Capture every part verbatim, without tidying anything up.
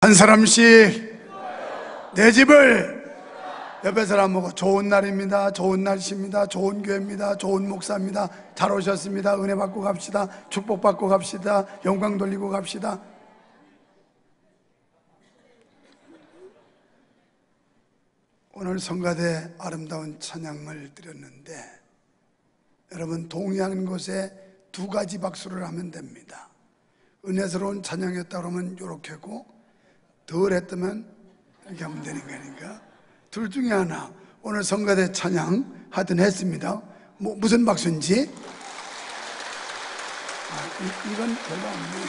한 사람씩 내 집을 옆에 사람 보고 좋은 날입니다, 좋은 날씨입니다, 좋은 교회입니다, 좋은 목사입니다, 잘 오셨습니다, 은혜 받고 갑시다, 축복 받고 갑시다, 영광 돌리고 갑시다. 오늘 성가대 아름다운 찬양을 드렸는데 여러분 동의하는 곳에 두 가지 박수를 하면 됩니다. 은혜스러운 찬양이었다 그러면 이렇게 하고 덜 했다면 이렇게 하면 되는 거니까 둘 중에 하나. 오늘 성가대 찬양 하여튼 했습니다. 뭐 무슨 박수인지 아, 이, 이건 별로 없네.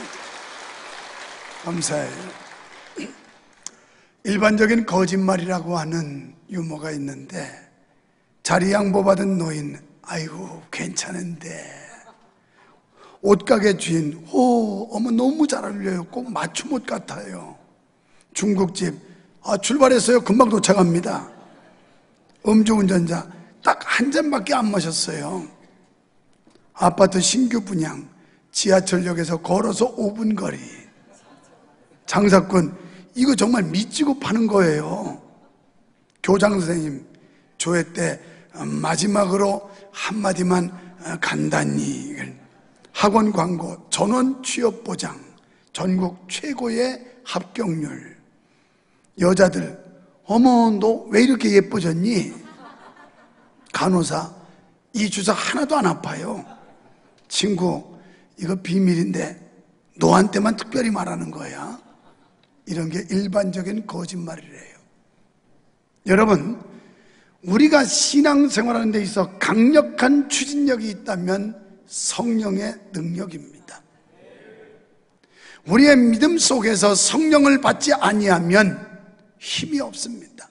감사해요. 일반적인 거짓말이라고 하는 유머가 있는데 자리 양보받은 노인, 아이고 괜찮은데, 옷가게 주인, 오 어머 너무 잘 어울려요, 꼭 맞춤 옷 같아요. 중국집, 아 출발했어요, 금방 도착합니다. 음주운전자, 딱 한 잔밖에 안 마셨어요. 아파트 신규 분양, 지하철역에서 걸어서 오 분 거리. 장사꾼, 이거 정말 미치고 파는 거예요. 교장 선생님, 조회 때 마지막으로 한마디만 간단히. 학원 광고, 전원 취업 보장, 전국 최고의 합격률. 여자들, 어머 너 왜 이렇게 예뻐졌니? 간호사, 이 주사 하나도 안 아파요. 친구, 이거 비밀인데 너한테만 특별히 말하는 거야. 이런 게 일반적인 거짓말이래요. 여러분, 우리가 신앙생활하는 데 있어 강력한 추진력이 있다면 성령의 능력입니다. 우리의 믿음 속에서 성령을 받지 아니하면 힘이 없습니다.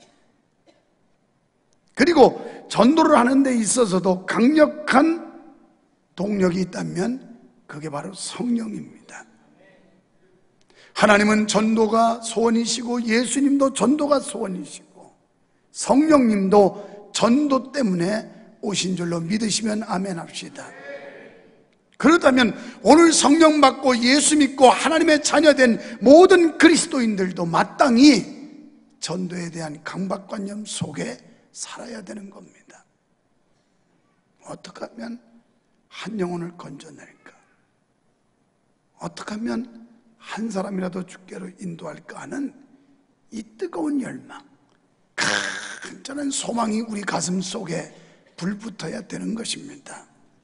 그리고 전도를 하는 데 있어서도 강력한 동력이 있다면 그게 바로 성령입니다. 하나님은 전도가 소원이시고 예수님도 전도가 소원이시고 성령님도 전도 때문에 오신 줄로 믿으시면 아멘 합시다. 그렇다면 오늘 성령 받고 예수 믿고 하나님의 자녀된 모든 그리스도인들도 마땅히 전도에 대한 강박관념 속에 살아야 되는 겁니다. 어떻게 하면 한 영혼을 건져낼까? 어떻게 하면 한 사람이라도 주께로 인도할까 하는 이 뜨거운 열망, 간절한 소망이 우리 가슴 속에 불붙어야 되는 것입니다.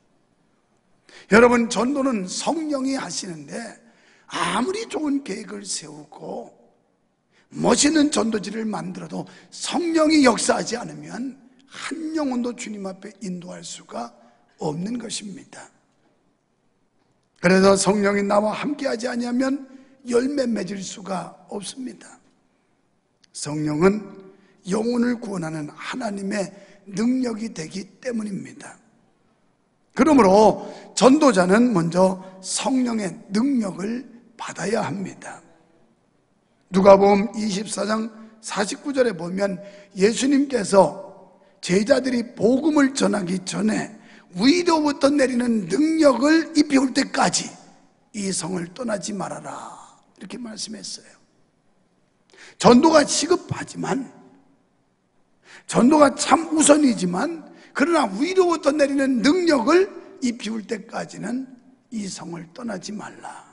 여러분, 전도는 성령이 하시는데 아무리 좋은 계획을 세우고 멋있는 전도지를 만들어도 성령이 역사하지 않으면 한 영혼도 주님 앞에 인도할 수가 없는 것입니다. 그래서 성령이 나와 함께하지 아니하면 열매 맺을 수가 없습니다. 성령은 영혼을 구원하는 하나님의 능력이 되기 때문입니다. 그러므로 전도자는 먼저 성령의 능력을 받아야 합니다. 누가복음 이십사 장 사십구 절에 보면 예수님께서 제자들이 복음을 전하기 전에 위로부터 내리는 능력을 입혀올 때까지 이 성을 떠나지 말아라, 이렇게 말씀했어요. 전도가 시급하지만, 전도가 참 우선이지만, 그러나 위로부터 내리는 능력을 입히울 때까지는 이 성을 떠나지 말라.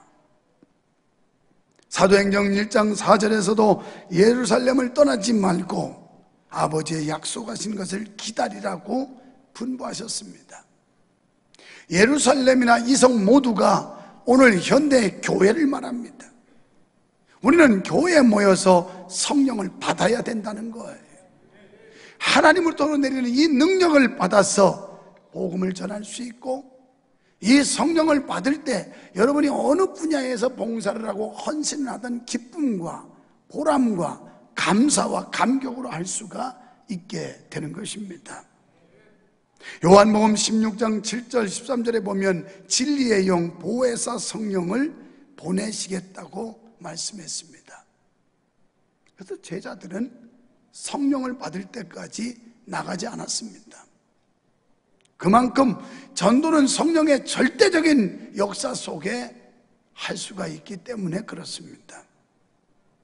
사도행전 일 장 사 절에서도 예루살렘을 떠나지 말고 아버지의 약속하신 것을 기다리라고 분부하셨습니다. 예루살렘이나 이 성 모두가 오늘 현대의 교회를 말합니다. 우리는 교회에 모여서 성령을 받아야 된다는 거예요. 하나님으로부터 내리는 이 능력을 받아서 복음을 전할 수 있고, 이 성령을 받을 때 여러분이 어느 분야에서 봉사를 하고 헌신을 하던 기쁨과 보람과 감사와 감격으로 할 수가 있게 되는 것입니다. 요한복음 십육 장 칠 절 십삼 절에 보면 진리의 영 보혜사 성령을 보내시겠다고 말씀했습니다. 그래서 제자들은 성령을 받을 때까지 나가지 않았습니다. 그만큼 전도는 성령의 절대적인 역사 속에 할 수가 있기 때문에 그렇습니다.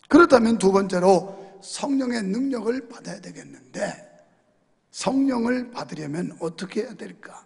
그렇다면 두 번째로 성령의 능력을 받아야 되겠는데, 성령을 받으려면 어떻게 해야 될까?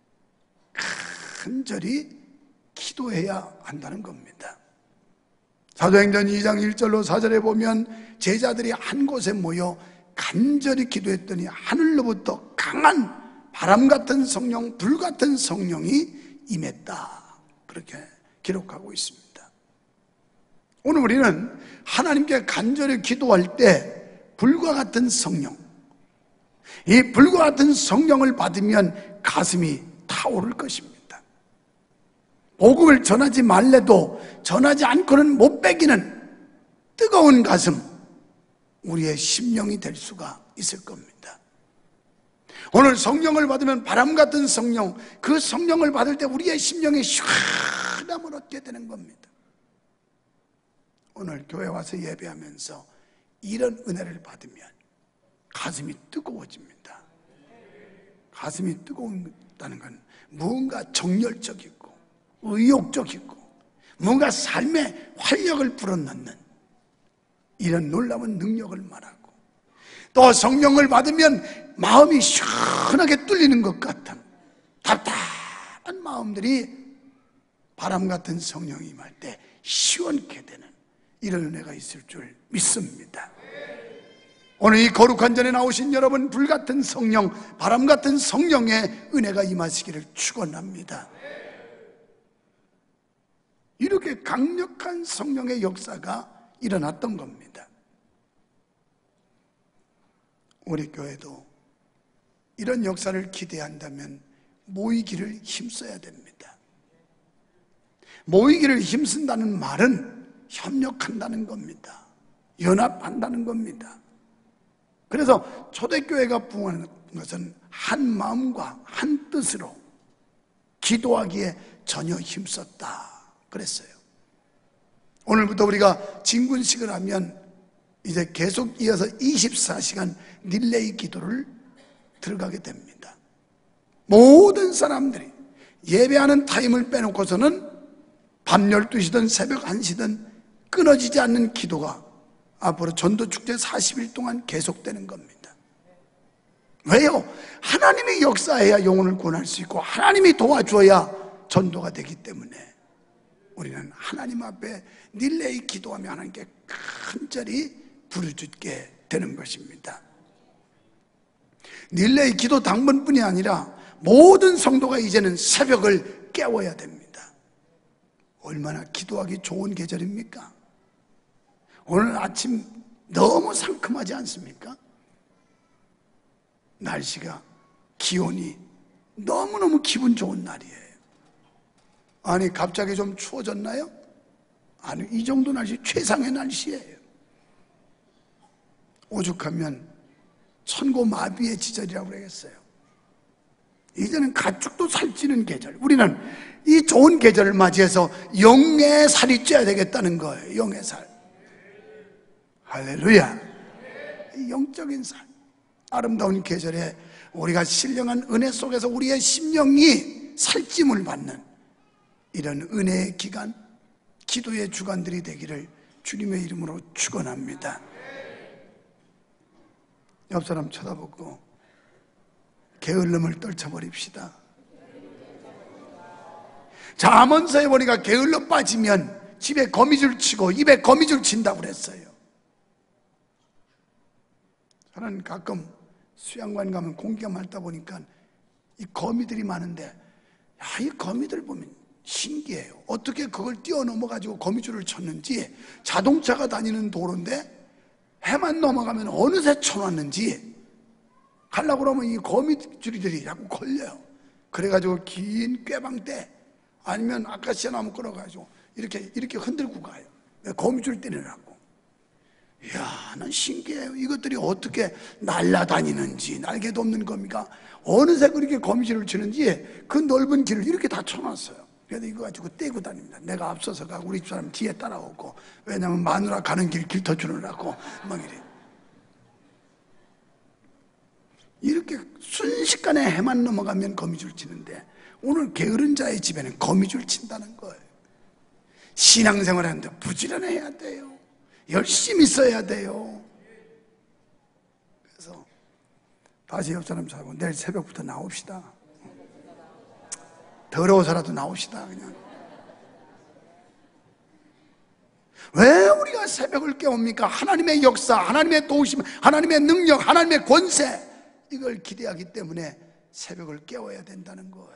간절히 기도해야 한다는 겁니다. 사도행전 이 장 일 절로 사 절에 보면 제자들이 한 곳에 모여 간절히 기도했더니 하늘로부터 강한 바람 같은 성령, 불 같은 성령이 임했다, 그렇게 기록하고 있습니다. 오늘 우리는 하나님께 간절히 기도할 때 불과 같은 성령, 이 불과 같은 성령을 받으면 가슴이 타오를 것입니다. 복음을 전하지 말래도 전하지 않고는 못 빼기는 뜨거운 가슴, 우리의 심령이 될 수가 있을 겁니다. 오늘 성령을 받으면 바람 같은 성령, 그 성령을 받을 때 우리의 심령이 시원함을 얻게 되는 겁니다. 오늘 교회 와서 예배하면서 이런 은혜를 받으면 가슴이 뜨거워집니다. 가슴이 뜨거운다는 건 무언가 정열적이고 의욕적이고 뭔가 삶에 활력을 불어넣는 이런 놀라운 능력을 말하고, 또 성령을 받으면 마음이 시원하게 뚫리는 것 같은 답답한 마음들이 바람 같은 성령이 임할 때 시원케 되는 이런 은혜가 있을 줄 믿습니다. 오늘 이 거룩한 전에 나오신 여러분, 불같은 성령, 바람 같은 성령의 은혜가 임하시기를 축원합니다. 이렇게 강력한 성령의 역사가 일어났던 겁니다. 우리 교회도 이런 역사를 기대한다면 모이기를 힘써야 됩니다. 모이기를 힘쓴다는 말은 협력한다는 겁니다. 연합한다는 겁니다. 그래서 초대교회가 부흥하는 것은 한 마음과 한 뜻으로 기도하기에 전혀 힘썼다 그랬어요. 오늘부터 우리가 진군식을 하면 이제 계속 이어서 이십사 시간 릴레이 기도를 들어가게 됩니다. 모든 사람들이 예배하는 타임을 빼놓고서는 밤 열두 시든 새벽 한 시든 끊어지지 않는 기도가 앞으로 전도축제 사십 일 동안 계속되는 겁니다. 왜요? 하나님이 역사해야 영혼을 구원할 수 있고 하나님이 도와줘야 전도가 되기 때문에 우리는 하나님 앞에 릴레이 기도하며 하나님께 간절히 부르짖게 되는 것입니다. 릴레이 기도 당번뿐이 아니라 모든 성도가 이제는 새벽을 깨워야 됩니다. 얼마나 기도하기 좋은 계절입니까? 오늘 아침 너무 상큼하지 않습니까? 날씨가, 기온이 너무너무 기분 좋은 날이에요. 아니, 갑자기 좀 추워졌나요? 아니, 이 정도 날씨 최상의 날씨예요. 오죽하면 천고마비의 지절이라고 그러겠어요. 이제는 가축도 살찌는 계절, 우리는 이 좋은 계절을 맞이해서 영의 살이 쪄야 되겠다는 거예요. 영의 살. 할렐루야. 영적인 살, 아름다운 계절에 우리가 신령한 은혜 속에서 우리의 심령이 살찜을 받는 이런 은혜의 기간, 기도의 주간들이 되기를 주님의 이름으로 축원합니다. 옆 사람 쳐다보고 게을름을 떨쳐버립시다. 잠언서에 보니까 게을러 빠지면 집에 거미줄 치고 입에 거미줄 친다고 그랬어요. 저는 가끔 수양관 가면 공기가 맑다 보니까 이 거미들이 많은데, 야, 이 거미들 보면 신기해요. 어떻게 그걸 뛰어넘어가지고 거미줄을 쳤는지. 자동차가 다니는 도로인데 해만 넘어가면 어느새 쳐놨는지 가려고 그러면 이 거미줄들이 자꾸 걸려요. 그래가지고 긴 꾀방대 아니면 아카시아 나무 끌어가지고 이렇게 이렇게 흔들고 가요. 거미줄 떼내라고. 이야, 난 신기해요. 이것들이 어떻게 날아다니는지. 날개도 없는 거미가 어느새 그렇게 거미줄을 치는지 그 넓은 길을 이렇게 다 쳐놨어요. 그래서 이거 가지고 떼고 다닙니다. 내가 앞서서 가고 우리 집사람 뒤에 따라오고, 왜냐면 마누라 가는 길 길터주느라고 막 이래. 이렇게 순식간에 해만 넘어가면 거미줄 치는데 오늘 게으른 자의 집에는 거미줄 친다는 거예요. 신앙생활 하는데 부지런해야 돼요. 열심히 써야 돼요. 그래서 다시 옆 사람 찾고 내일 새벽부터 나옵시다. 더러워서라도 나옵시다. 그냥. 왜 우리가 새벽을 깨웁니까? 하나님의 역사, 하나님의 도우심, 하나님의 능력, 하나님의 권세, 이걸 기대하기 때문에 새벽을 깨워야 된다는 거예요.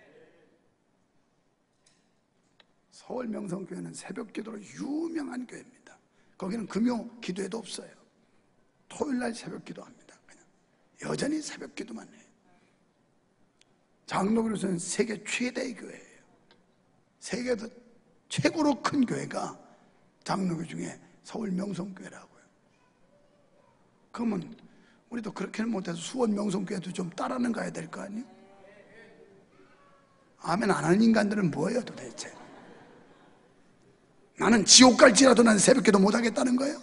서울 명성교회는 새벽 기도로 유명한 교회입니다. 거기는 금요 기도회도 없어요. 토요일날 새벽 기도합니다. 그냥 여전히 새벽 기도만 해요. 장로교로서는 세계 최대의 교회예요. 세계에서 최고로 큰 교회가 장로교 중에 서울 명성교회라고요. 그러면 우리도 그렇게는 못해서 수원 명성교회도 좀 따라는 가야 될 거 아니에요? 아멘 안 하는 인간들은 뭐예요 도대체? 나는 지옥 갈지라도 난 새벽기도 못하겠다는 거예요?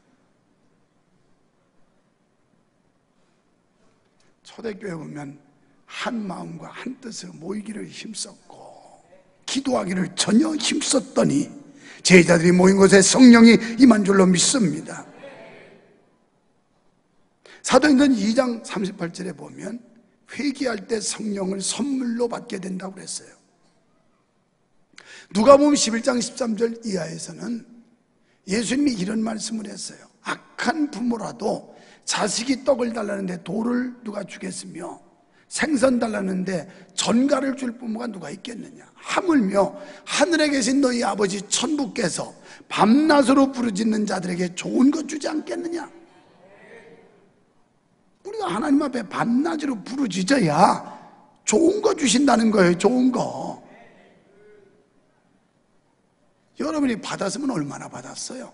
초대교회 보면 한 마음과 한 뜻으로 모이기를 힘썼고 기도하기를 전혀 힘썼더니 제자들이 모인 곳에 성령이 임한 줄로 믿습니다. 사도행전 이 장 삼십팔 절에 보면 회개할 때 성령을 선물로 받게 된다고 그랬어요. 누가복음 십일 장 십삼 절 이하에서는 예수님이 이런 말씀을 했어요. 악한 부모라도 자식이 떡을 달라는데 돌을 누가 주겠으며 생선 달라는데 전갈을 줄 부모가 누가 있겠느냐. 하물며 하늘에 계신 너희 아버지 천부께서 밤낮으로 부르짖는 자들에게 좋은 것 주지 않겠느냐. 우리가 하나님 앞에 밤낮으로 부르짖어야 좋은 거 주신다는 거예요. 좋은 거. 여러분이 받았으면 얼마나 받았어요?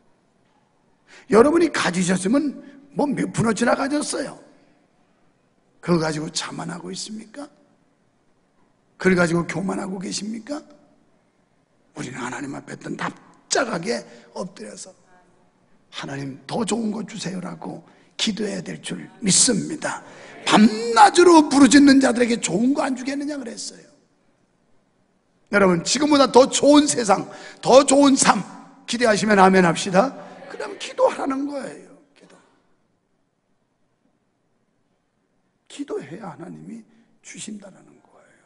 여러분이 가지셨으면 뭐 몇 푼어치나 가졌어요? 그거 가지고 자만하고 있습니까? 그걸 가지고 교만하고 계십니까? 우리는 하나님 앞에 납작하게 엎드려서 하나님 더 좋은 거 주세요라고 기도해야 될 줄 믿습니다. 밤낮으로 부르짖는 자들에게 좋은 거 안 주겠느냐 그랬어요. 여러분 지금보다 더 좋은 세상, 더 좋은 삶 기대하시면 아멘 합시다. 그럼 기도하라는 거예요. 기도. 기도해야 하나님이 주신다는 거예요.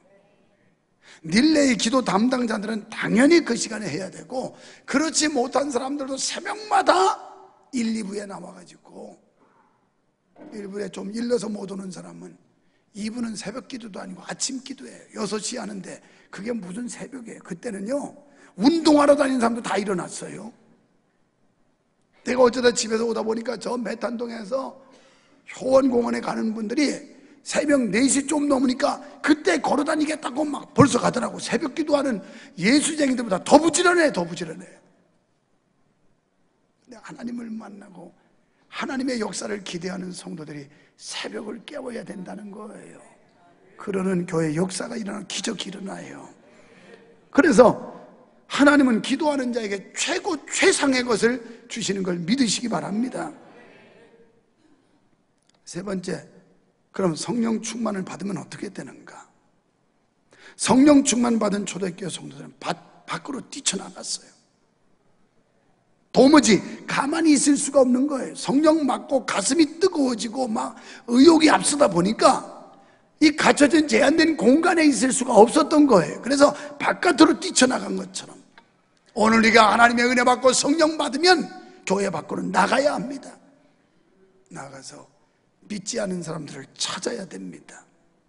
닐레의 기도 담당자들은 당연히 그 시간에 해야 되고, 그렇지 못한 사람들도 새벽마다 일, 이 부에 나와가지고, 일 부에 좀 일러서 못 오는 사람은 이 부는 새벽 기도도 아니고 아침 기도예요. 여섯 시 하는데 그게 무슨 새벽이에요. 그때는요 운동하러 다니는 사람도 다 일어났어요. 내가 어쩌다 집에서 오다 보니까 저 메탄동에서 효원공원에 가는 분들이 새벽 네 시 좀 넘으니까 그때 걸어 다니겠다고 막 벌써 가더라고. 새벽 기도하는 예수쟁이들보다 더 부지런해 더 부지런해. 근데 하나님을 만나고 하나님의 역사를 기대하는 성도들이 새벽을 깨워야 된다는 거예요. 그러는 교회 역사가 일어나는 기적이 일어나요. 그래서 하나님은 기도하는 자에게 최고 최상의 것을 주시는 걸 믿으시기 바랍니다. 세 번째, 그럼 성령 충만을 받으면 어떻게 되는가? 성령 충만 받은 초대교회 성도들은 밖, 밖으로 뛰쳐나갔어요. 도무지 가만히 있을 수가 없는 거예요. 성령 맞고 가슴이 뜨거워지고 막 의욕이 앞서다 보니까 이 갇혀진 제한된 공간에 있을 수가 없었던 거예요. 그래서 바깥으로 뛰쳐나간 것처럼 오늘 우리가 하나님의 은혜 받고 성령 받으면 교회 밖으로 나가야 합니다. 나가서 믿지 않은 사람들을 찾아야 됩니다.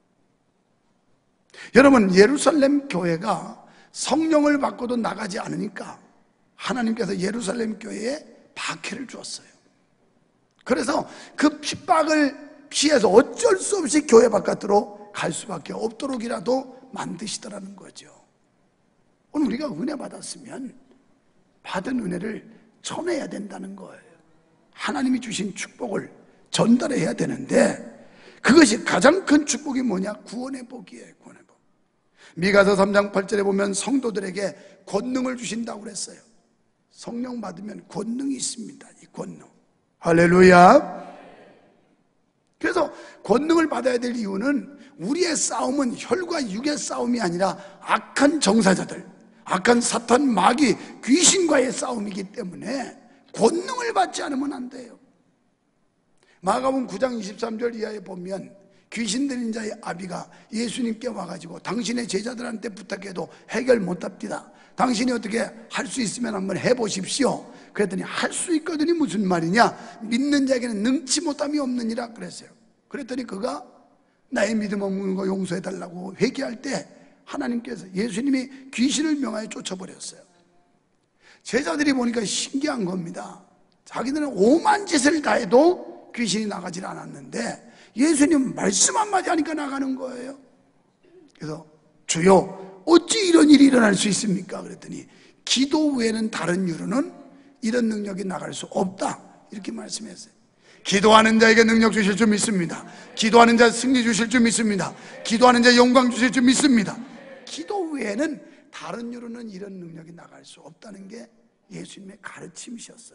여러분, 예루살렘 교회가 성령을 받고도 나가지 않으니까 하나님께서 예루살렘 교회에 박해를 주었어요. 그래서 그 핍박을 피해서 어쩔 수 없이 교회 바깥으로 갈 수밖에 없도록이라도 만드시더라는 거죠. 오늘 우리가 은혜 받았으면 받은 은혜를 전해야 된다는 거예요. 하나님이 주신 축복을 전달해야 되는데 그것이 가장 큰 축복이 뭐냐? 구원의 복이에요. 구원의 복. 미가서 삼 장 팔 절에 보면 성도들에게 권능을 주신다고 그랬어요. 성령 받으면 권능이 있습니다. 이 권능. 할렐루야. 그래서 권능을 받아야 될 이유는 우리의 싸움은 혈과 육의 싸움이 아니라 악한 정사자들, 악한 사탄, 마귀, 귀신과의 싸움이기 때문에 권능을 받지 않으면 안 돼요. 마가복음 구 장 이십삼 절 이하에 보면 귀신 들린 자의 아비가 예수님께 와가지고 당신의 제자들한테 부탁해도 해결 못합니다. 당신이 어떻게 할 수 있으면 한번 해보십시오. 그랬더니 할 수 있거든이 무슨 말이냐, 믿는 자에게는 능치 못함이 없느니라 그랬어요. 그랬더니 그가 나의 믿음 없는 거 용서해달라고 회개할 때 하나님께서, 예수님이 귀신을 명하여 쫓아버렸어요. 제자들이 보니까 신기한 겁니다. 자기들은 오만 짓을 다 해도 귀신이 나가질 않았는데 예수님 말씀 한마디 하니까 나가는 거예요. 그래서 주여 어찌 이런 일이 일어날 수 있습니까? 그랬더니 기도 외에는 다른 이유로는 이런 능력이 나갈 수 없다, 이렇게 말씀했어요. 기도하는 자에게 능력 주실 줄 믿습니다. 기도하는 자 승리 주실 줄 믿습니다. 기도하는 자 영광 주실 줄 믿습니다. 기도 외에는 다른 이유로는 이런 능력이 나갈 수 없다는 게 예수님의 가르침이셨어요.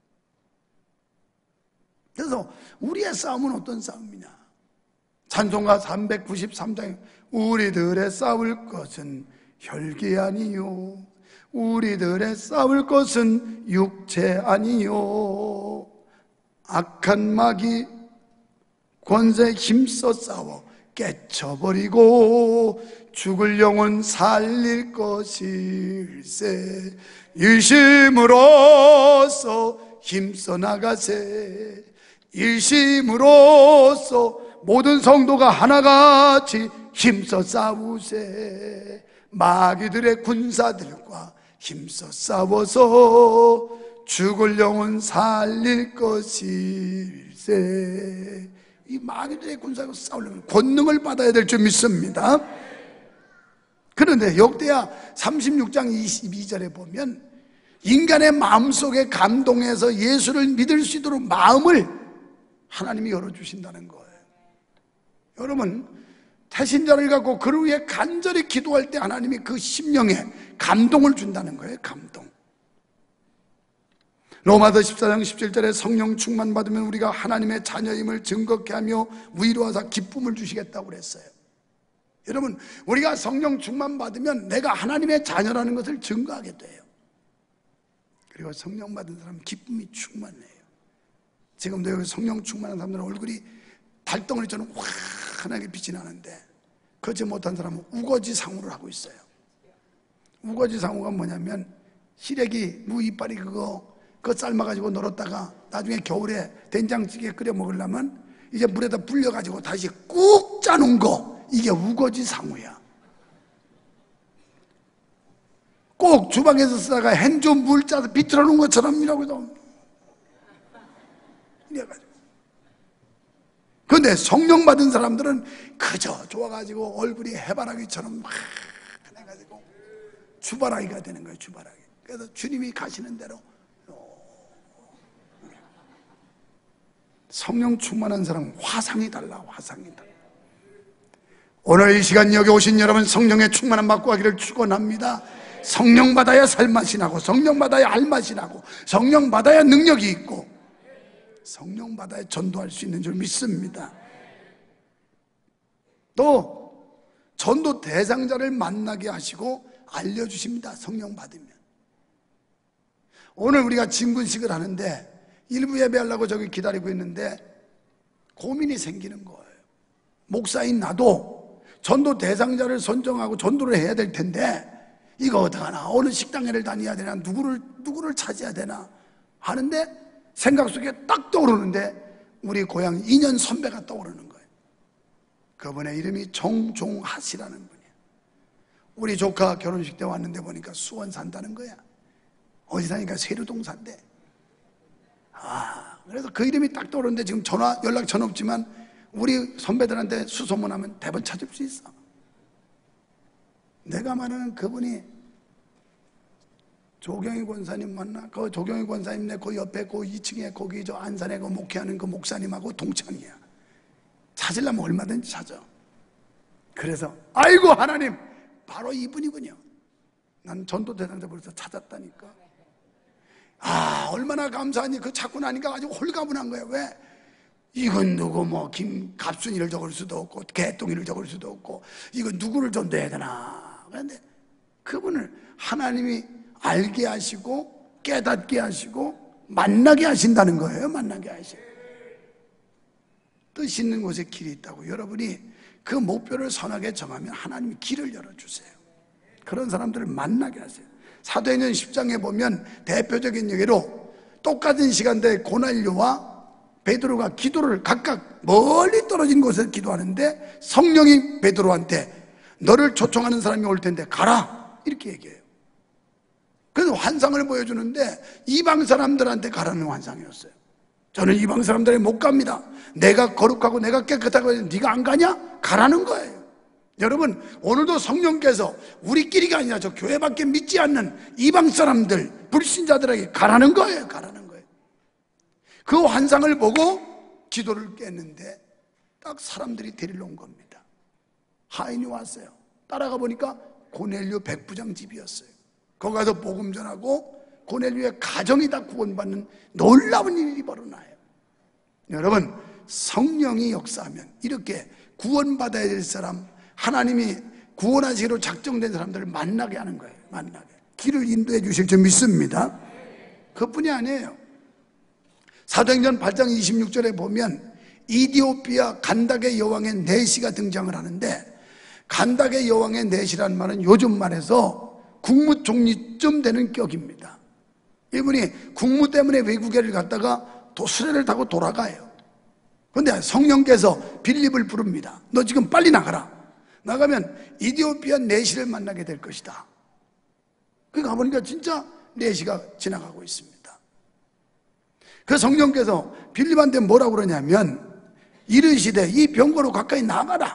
그래서 우리의 싸움은 어떤 싸움이냐? 찬송가 삼백구십삼 장 우리들의 싸울 것은 혈기 아니요, 우리들의 싸울 것은 육체 아니요, 악한 마귀 권세 힘써 싸워 깨쳐버리고 죽을 영혼 살릴 것일세. 일심으로써 힘써 나가세. 일심으로써 모든 성도가 하나같이 힘써 싸우세. 마귀들의 군사들과 힘써 싸워서 죽을 영혼 살릴 것일세. 이 마귀들의 군사가 싸우려면 권능을 받아야 될 줄 믿습니다. 그런데 역대하 삼십육 장 이십이 절에 보면 인간의 마음속에 감동해서 예수를 믿을 수 있도록 마음을 하나님이 열어주신다는 거예요. 여러분, 태신자를 갖고 그를 위해 간절히 기도할 때 하나님이 그 심령에 감동을 준다는 거예요. 감동. 로마서 십사 장 십칠 절에 성령 충만 받으면 우리가 하나님의 자녀임을 증거케 하며 위로하사 기쁨을 주시겠다고 그랬어요. 여러분, 우리가 성령 충만 받으면 내가 하나님의 자녀라는 것을 증거하게 돼요. 그리고 성령 받은 사람은 기쁨이 충만해요. 지금도 여기 성령 충만한 사람들은 얼굴이 달덩어리처럼 환하게 빛이 나는데 그렇지 못한 사람은 우거지 상우를 하고 있어요. 우거지 상우가 뭐냐면 시래기 무 이빨이 그거 그거 삶아가지고 널었다가 나중에 겨울에 된장찌개 끓여 먹으려면 이제 물에다 불려가지고 다시 꾹 짜놓은 거, 이게 우거지 상우야. 꼭 주방에서 쓰다가 hen 좀 물 짜서 비틀어 놓은 것처럼 이라고 해서 이래가지고. 그런데 성령 받은 사람들은 그저 좋아가지고 얼굴이 해바라기처럼 막 해가지고 주바라기가 되는 거예요. 주바라기. 그래서 주님이 가시는 대로. 성령 충만한 사람은 화상이 달라. 화상이 달라. 오늘 이 시간 여기 오신 여러분, 성령의 충만함 받고 가기를 축원합니다. 성령 받아야 살맛이 나고, 성령 받아야 할맛이 나고, 성령 받아야 능력이 있고, 성령 받아야 전도할 수 있는 줄 믿습니다. 또 전도 대상자를 만나게 하시고 알려주십니다. 성령 받으면. 오늘 우리가 진군식을 하는데 일부 예배하려고 저기 기다리고 있는데 고민이 생기는 거예요. 목사인 나도 전도 대상자를 선정하고 전도를 해야 될 텐데 이거 어떡하나, 어느 식당회를 다녀야 되나, 누구를 누구를 찾아야 되나 하는데 생각 속에 딱 떠오르는데 우리 고향 이 년 선배가 떠오르는 거예요. 그분의 이름이 정종하시라는 분이에요. 우리 조카 결혼식 때 왔는데 보니까 수원 산다는 거야. 어디 사니까 세류동 산대. 아, 그래서 그 이름이 딱 떠오르는데 지금 전화 연락처는 없지만 우리 선배들한테 수소문하면 대번 찾을 수 있어. 내가 말하는 그분이 조경희 권사님 맞나? 그 조경희 권사님네 그 옆에 그 이 층에 거기 저 안산에 그 목회하는 그 목사님하고 동창이야. 찾으려면 얼마든지 찾아. 그래서 아이고 하나님, 바로 이분이군요. 난 전도 대상자 벌써 찾았다니까. 아, 얼마나 감사하니. 그 찾고 나니까 아주 홀가분한 거야. 왜? 이건 누구 뭐 김갑순이를 적을 수도 없고 개똥이를 적을 수도 없고 이건 누구를 전도해야 되나. 그런데 그분을 하나님이 알게 하시고 깨닫게 하시고 만나게 하신다는 거예요. 만나게 하셔. 뜻 있는 곳에 길이 있다고. 여러분이 그 목표를 선하게 정하면 하나님이 길을 열어주세요. 그런 사람들을 만나게 하세요. 사도행전 십 장에 보면 대표적인 예로 똑같은 시간대에 고넬료와 베드로가 기도를 각각 멀리 떨어진 곳에서 기도하는데 성령이 베드로한테 너를 초청하는 사람이 올 텐데 가라 이렇게 얘기해요. 그래서 환상을 보여주는데 이방 사람들한테 가라는 환상이었어요. 저는 이방 사람들에 못 갑니다. 내가 거룩하고 내가 깨끗하고 네가 안 가냐? 가라는 거예요. 여러분, 오늘도 성령께서 우리끼리가 아니라 저 교회밖에 믿지 않는 이방 사람들, 불신자들에게 가라는 거예요. 가라는 거예요. 그 환상을 보고 기도를 깼는데 딱 사람들이 데리러 온 겁니다. 하인이 왔어요. 따라가 보니까 고넬료 백부장 집이었어요. 거기 가서 복음 전하고 고넬료의 가정이 다 구원받는 놀라운 일이 벌어나요. 여러분, 성령이 역사하면 이렇게 구원받아야 될 사람, 하나님이 구원하시기로 작정된 사람들을 만나게 하는 거예요. 만나게. 길을 인도해 주실 줄 믿습니다. 그뿐이 아니에요. 사도행전 팔 장 이십육 절에 보면 이디오피아 간다게 여왕의 내시가 등장을 하는데, 간다게 여왕의 내시라는 말은 요즘 말해서 국무총리쯤 되는 격입니다. 이분이 국무 때문에 외국에를 갔다가 또 수레를 타고 돌아가요. 그런데 성령께서 빌립을 부릅니다. 너 지금 빨리 나가라. 나가면 이디오피아 내시를 만나게 될 것이다. 그 가보니까 진짜 내시가 지나가고 있습니다. 그 성령께서 빌립한테 뭐라고 그러냐면 이르시되 이 병거로 가까이 나가라.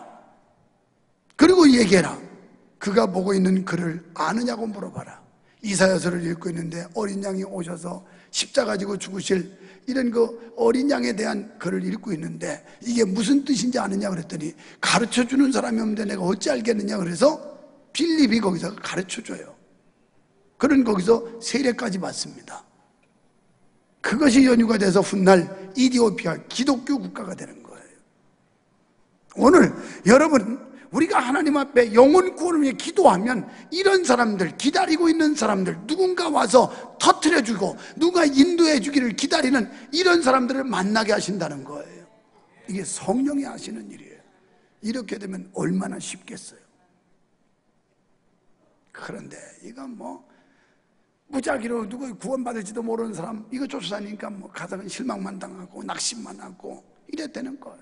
그리고 얘기해라. 그가 보고 있는 글을 아느냐고 물어봐라. 이사야서를 읽고 있는데 어린 양이 오셔서 십자가 지고 죽으실 이런 그 어린 양에 대한 글을 읽고 있는데 이게 무슨 뜻인지 아느냐 그랬더니 가르쳐주는 사람이 없는데 내가 어찌 알겠느냐 그래서 빌립이 거기서 가르쳐줘요. 그런 거기서 세례까지 받습니다. 그것이 연유가 돼서 훗날 이디오피아 기독교 국가가 되는 거예요. 오늘 여러분, 우리가 하나님 앞에 영혼 구원을 위해 기도하면 이런 사람들, 기다리고 있는 사람들, 누군가 와서 터뜨려주고 누가 인도해 주기를 기다리는 이런 사람들을 만나게 하신다는 거예요. 이게 성령이 하시는 일이에요. 이렇게 되면 얼마나 쉽겠어요. 그런데 이건 뭐 무작위로 누구 구원받을지도 모르는 사람 이거 쫓아다니니까 뭐 가다가 실망만 당하고 낙심만 하고 이래 되는 거예요.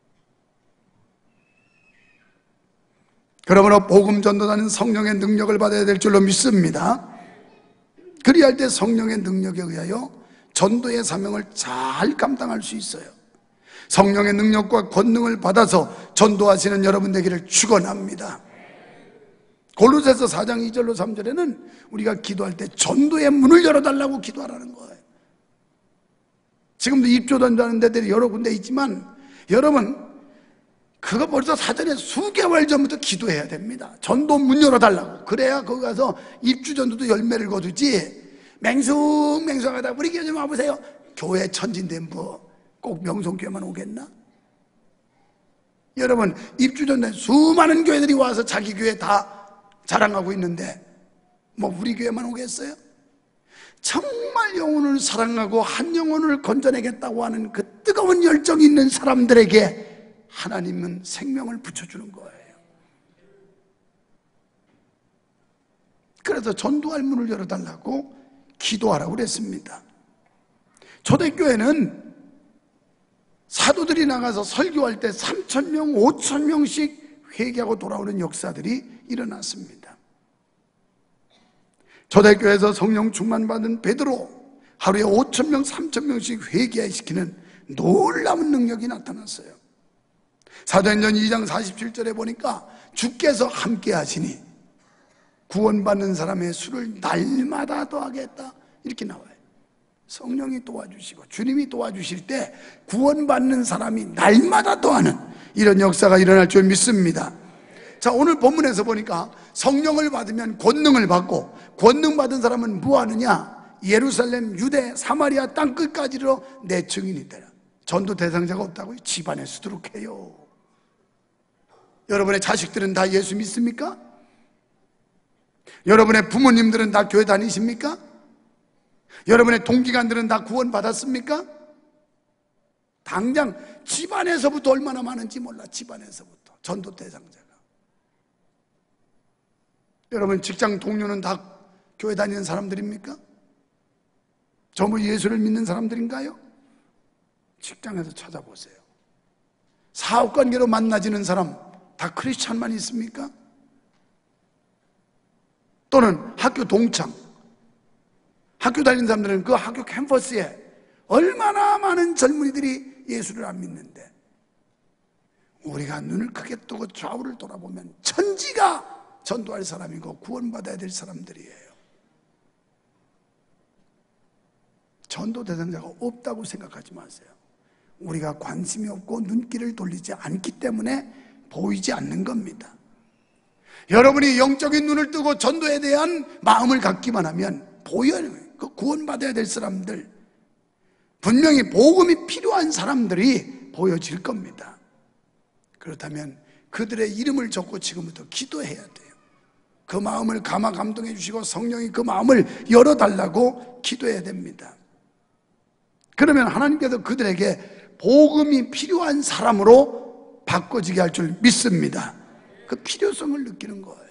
그러므로 복음 전도자는 성령의 능력을 받아야 될 줄로 믿습니다. 그리할 때 성령의 능력에 의하여 전도의 사명을 잘 감당할 수 있어요. 성령의 능력과 권능을 받아서 전도하시는 여러분 되기를 축원합니다. 골로새서 사 장 이 절로 삼 절에는 우리가 기도할 때 전도의 문을 열어달라고 기도하라는 거예요. 지금도 입조 전도하는 데들이 여러 군데 있지만 여러분, 그거 벌써 사전에 수개월 전부터 기도해야 됩니다. 전도 문 열어달라고. 그래야 거기 가서 입주전도도 열매를 거두지. 맹숭맹숭하다 우리 교회 좀 와보세요. 교회 천진데 뭐 꼭 명성교회만 오겠나? 여러분, 입주전도에 수많은 교회들이 와서 자기 교회 다 자랑하고 있는데 뭐 우리 교회만 오겠어요? 정말 영혼을 사랑하고 한 영혼을 건져내겠다고 하는 그 뜨거운 열정이 있는 사람들에게 하나님은 생명을 붙여주는 거예요. 그래서 전도할 문을 열어달라고 기도하라고 그랬습니다. 초대교회는 사도들이 나가서 설교할 때 삼천 명, 오천 명씩 회개하고 돌아오는 역사들이 일어났습니다. 초대교회에서 성령 충만받은 베드로 하루에 오천 명, 삼천 명씩 회개시키는 놀라운 능력이 나타났어요. 사도행전 이 장 사십칠 절에 보니까 주께서 함께 하시니 구원받는 사람의 수를 날마다 더하겠다 이렇게 나와요. 성령이 도와주시고 주님이 도와주실 때 구원받는 사람이 날마다 더하는 이런 역사가 일어날 줄 믿습니다. 자, 오늘 본문에서 보니까 성령을 받으면 권능을 받고 권능 받은 사람은 뭐 하느냐? 예루살렘, 유대, 사마리아 땅끝까지로 내 증인이 되라. 전도 대상자가 없다고요? 집안에 수두룩해요. 여러분의 자식들은 다 예수 믿습니까? 여러분의 부모님들은 다 교회 다니십니까? 여러분의 동기간들은 다 구원받았습니까? 당장 집안에서부터 얼마나 많은지 몰라. 집안에서부터 전도 대상자가. 여러분 직장 동료는 다 교회 다니는 사람들입니까? 전부 예수를 믿는 사람들인가요? 직장에서 찾아보세요. 사업관계로 만나지는 사람 다 크리스찬만 있습니까? 또는 학교 동창, 학교 다니는 사람들은 그 학교 캠퍼스에 얼마나 많은 젊은이들이 예수를 안 믿는데, 우리가 눈을 크게 뜨고 좌우를 돌아보면 천지가 전도할 사람이고 구원받아야 될 사람들이에요. 전도 대상자가 없다고 생각하지 마세요. 우리가 관심이 없고 눈길을 돌리지 않기 때문에 보이지 않는 겁니다. 여러분이 영적인 눈을 뜨고 전도에 대한 마음을 갖기만 하면 보여요. 그 구원받아야 될 사람들, 분명히 복음이 필요한 사람들이 보여질 겁니다. 그렇다면 그들의 이름을 적고 지금부터 기도해야 돼요. 그 마음을 감화 감동해 주시고 성령이 그 마음을 열어달라고 기도해야 됩니다. 그러면 하나님께서 그들에게 복음이 필요한 사람으로 바꿔지게 할 줄 믿습니다. 그 필요성을 느끼는 거예요.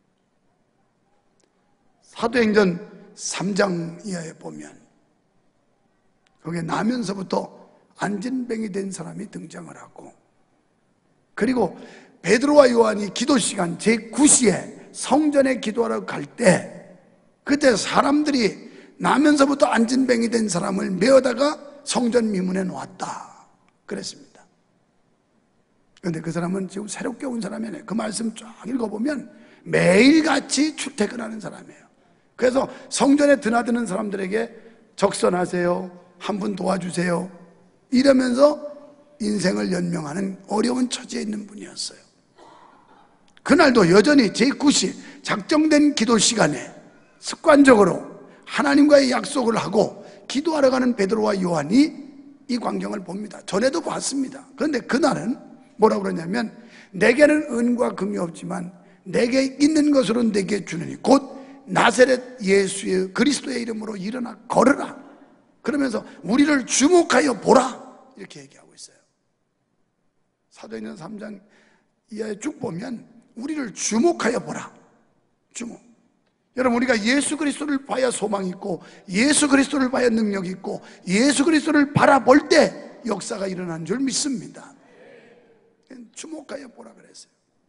사도행전 삼 장 이하에 보면 거기에 나면서부터 안진뱅이 된 사람이 등장을 하고, 그리고 베드로와 요한이 기도 시간 제구 시에 성전에 기도하러 갈 때, 그때 사람들이 나면서부터 안진뱅이 된 사람을 메어다가 성전 미문에 놓았다 그랬습니다. 그런데 그 사람은 지금 새롭게 온 사람이네. 그 말씀 쫙 읽어보면 매일같이 출퇴근하는 사람이에요. 그래서 성전에 드나드는 사람들에게 적선하세요, 한 분 도와주세요 이러면서 인생을 연명하는 어려운 처지에 있는 분이었어요. 그날도 여전히 제구 시 작정된 기도 시간에 습관적으로 하나님과의 약속을 하고 기도하러 가는 베드로와 요한이 이 광경을 봅니다. 전에도 봤습니다. 그런데 그날은 뭐라고 그러냐면, 내게는 은과 금이 없지만 내게 있는 것으로 내게 주느니 곧 나사렛 예수의 그리스도의 이름으로 일어나 걸으라. 그러면서 우리를 주목하여 보라 이렇게 얘기하고 있어요. 사도행전 삼 장 이하에 쭉 보면 우리를 주목하여 보라. 주목. 여러분, 우리가 예수 그리스도를 봐야 소망이 있고 예수 그리스도를 봐야 능력이 있고 예수 그리스도를 바라볼 때 역사가 일어나는 줄 믿습니다. 주목하여 보라 그랬어요.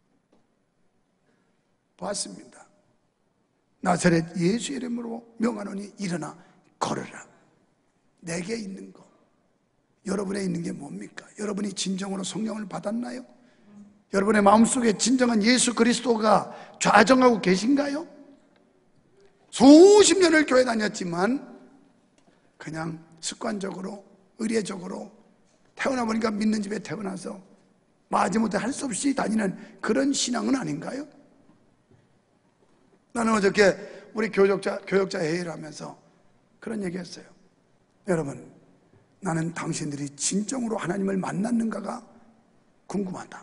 봤습니다. 나사렛 예수 이름으로 명하노니 일어나 걸으라. 내게 있는 거, 여러분에 있는 게 뭡니까? 여러분이 진정으로 성령을 받았나요? 여러분의 마음속에 진정한 예수 그리스도가 좌정하고 계신가요? 수십 년을 교회 다녔지만 그냥 습관적으로 의례적으로 태어나 보니까 믿는 집에 태어나서 마지못해 할 수 없이 다니는 그런 신앙은 아닌가요? 나는 어저께 우리 교역자, 교역자 회의를 하면서 그런 얘기 했어요. 여러분, 나는 당신들이 진정으로 하나님을 만났는가가 궁금하다.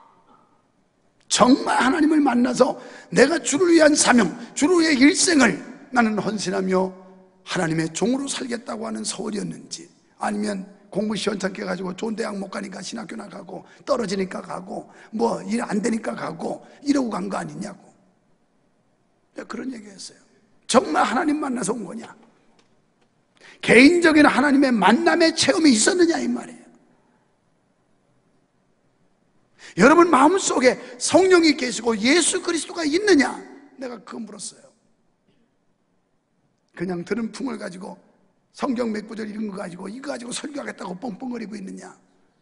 정말 하나님을 만나서 내가 주를 위한 사명, 주를 위해 일생을 나는 헌신하며 하나님의 종으로 살겠다고 하는 서울이었는지, 아니면 공부 시원찮게 가지고 좋은 대학 못 가니까 신학교 나가고 떨어지니까 가고 뭐 일 안 되니까 가고 이러고 간 거 아니냐고 그런 얘기했어요. 정말 하나님 만나서 온 거냐? 개인적인 하나님의 만남의 체험이 있었느냐 이 말이에요. 여러분 마음속에 성령이 계시고 예수 그리스도가 있느냐? 내가 그거 물었어요. 그냥 들은 풍을 가지고 성경 몇 구절 이런 거 가지고 이거 가지고 설교하겠다고 뻥뻥거리고 있느냐?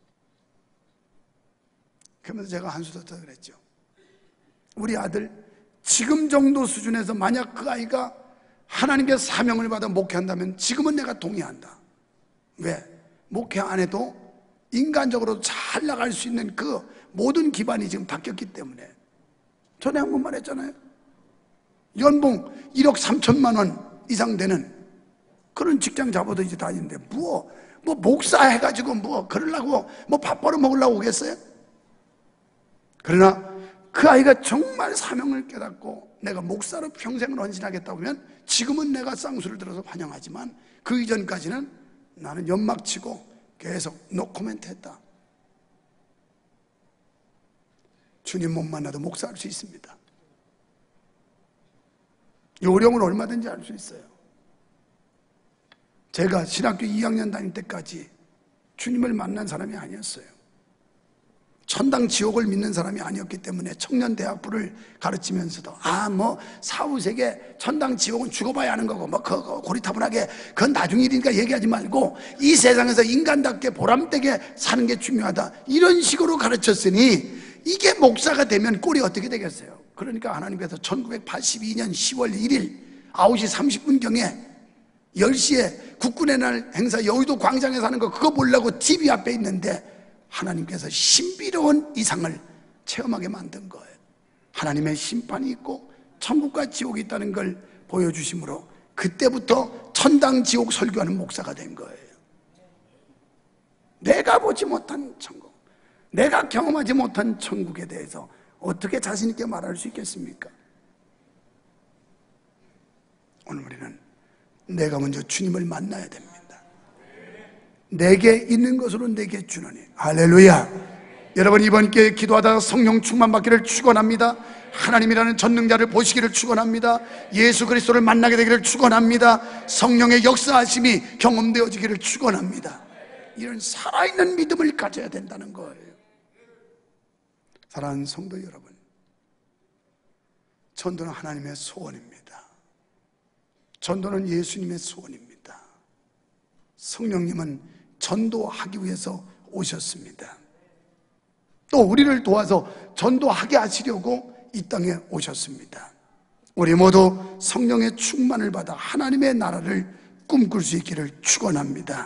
그러면서 제가 한 수 더 그랬죠. 우리 아들 지금 정도 수준에서 만약 그 아이가 하나님께 사명을 받아 목회한다면 지금은 내가 동의한다. 왜? 목회 안 해도 인간적으로 잘 나갈 수 있는 그 모든 기반이 지금 바뀌었기 때문에. 전에 한 번 말했잖아요. 연봉 일억 삼천만 원 이상 되는 그런 직장 잡아도 이제 다니는데 뭐, 뭐 목사 해가지고 뭐 그러려고 뭐 밥 벌어 먹으려고 오겠어요? 그러나 그 아이가 정말 사명을 깨닫고 내가 목사로 평생을 헌신하겠다고 하면 지금은 내가 쌍수를 들어서 환영하지만 그 이전까지는 나는 연막치고 계속 노코멘트 했다. 주님 못 만나도 목사할 수 있습니다. 요령을 얼마든지 할 수 있어요. 제가 신학교 이 학년 다닐 때까지 주님을 만난 사람이 아니었어요. 천당 지옥을 믿는 사람이 아니었기 때문에 청년대학부를 가르치면서도 아 뭐 사후세계 천당 지옥은 죽어봐야 하는 거고 뭐 그거 고리타분하게 그건 나중 일이니까 얘기하지 말고 이 세상에서 인간답게 보람되게 사는 게 중요하다, 이런 식으로 가르쳤으니 이게 목사가 되면 꼴이 어떻게 되겠어요? 그러니까 하나님께서 천구백팔십이 년 시월 일일 아홉 시 삼십 분경에 열 시에 국군의 날 행사 여의도 광장에서 하는 거 그거 보려고 티비 앞에 있는데 하나님께서 신비로운 이상을 체험하게 만든 거예요. 하나님의 심판이 있고 천국과 지옥이 있다는 걸 보여주심으로 그때부터 천당 지옥 설교하는 목사가 된 거예요. 내가 보지 못한 천국, 내가 경험하지 못한 천국에 대해서 어떻게 자신 있게 말할 수 있겠습니까? 오늘 우리는 내가 먼저 주님을 만나야 됩니다. 내게 있는 것으로 내게 주노니. 할렐루야. 여러분, 이번 기회에 기도하다가 성령 충만 받기를 축원합니다. 하나님이라는 전능자를 보시기를 축원합니다. 예수 그리스도를 만나게 되기를 축원합니다. 성령의 역사하심이 경험되어지기를 축원합니다. 이런 살아있는 믿음을 가져야 된다는 거예요. 사랑하는 성도 여러분, 전도는 하나님의 소원입니다. 전도는 예수님의 소원입니다. 성령님은 전도하기 위해서 오셨습니다. 또 우리를 도와서 전도하게 하시려고 이 땅에 오셨습니다. 우리 모두 성령의 충만을 받아 하나님의 나라를 꿈꿀 수 있기를 축원합니다.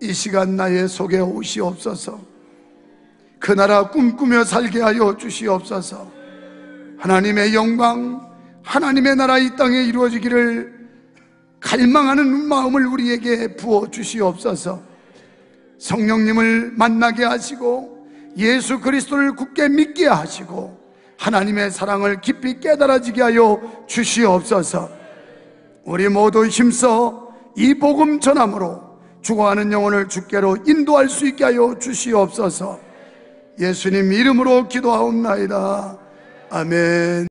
이 시간 나의 속에 오시옵소서. 그 나라 꿈꾸며 살게 하여 주시옵소서. 하나님의 영광, 하나님의 나라 이 땅에 이루어지기를 갈망하는 마음을 우리에게 부어 주시옵소서. 성령님을 만나게 하시고 예수 그리스도를 굳게 믿게 하시고 하나님의 사랑을 깊이 깨달아지게 하여 주시옵소서. 우리 모두 힘써 이 복음 전함으로 죽어가는 영혼을 주께로 인도할 수 있게 하여 주시옵소서. 예수님 이름으로 기도하옵나이다. 아멘.